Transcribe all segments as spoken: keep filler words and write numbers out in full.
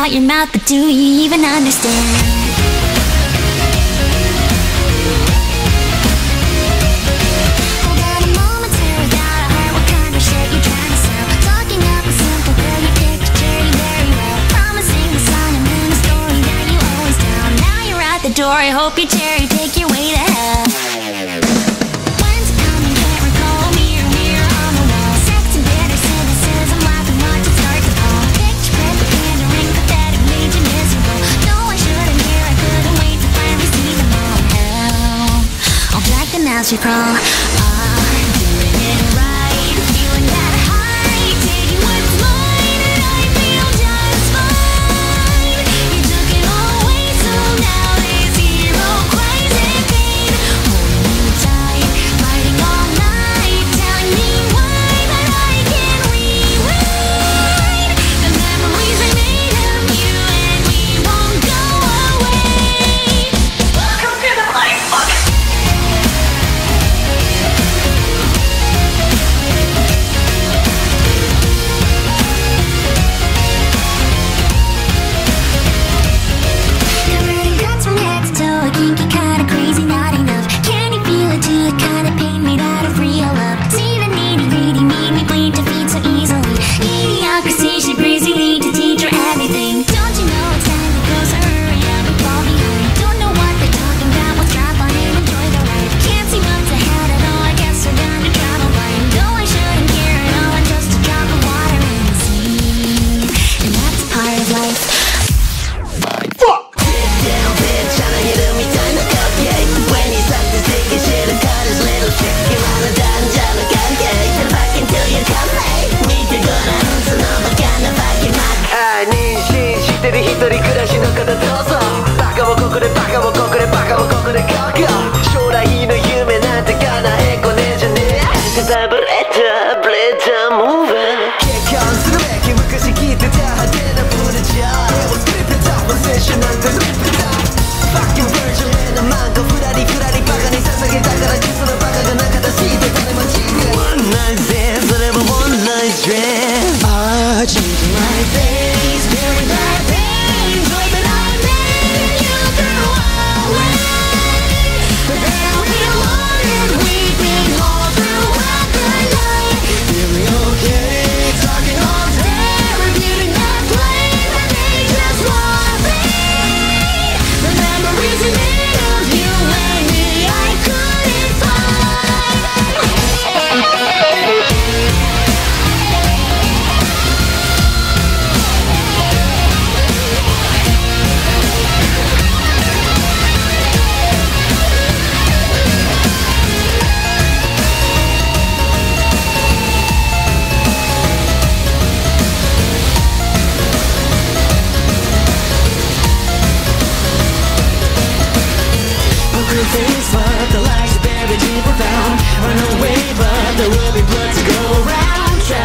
out your mouth, but do you even understand? Door, I hope you cherry pick your way to hell. When's it coming? Can't recall. Mirror, mirror on the wall. Sex and bitter cynicism, laughing, watch it start to fall. Picture perfect, pandering, pathetic, made you miserable. No, I shouldn't hear, I couldn't wait to finally see them all. Hell, I'll drag them as we crawl. I'm doing it right, feeling that high, taking what's mine, and I feel just fine. You took it all away, so now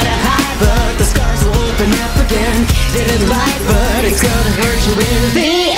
Did it right, but it's gonna hurt you in the end.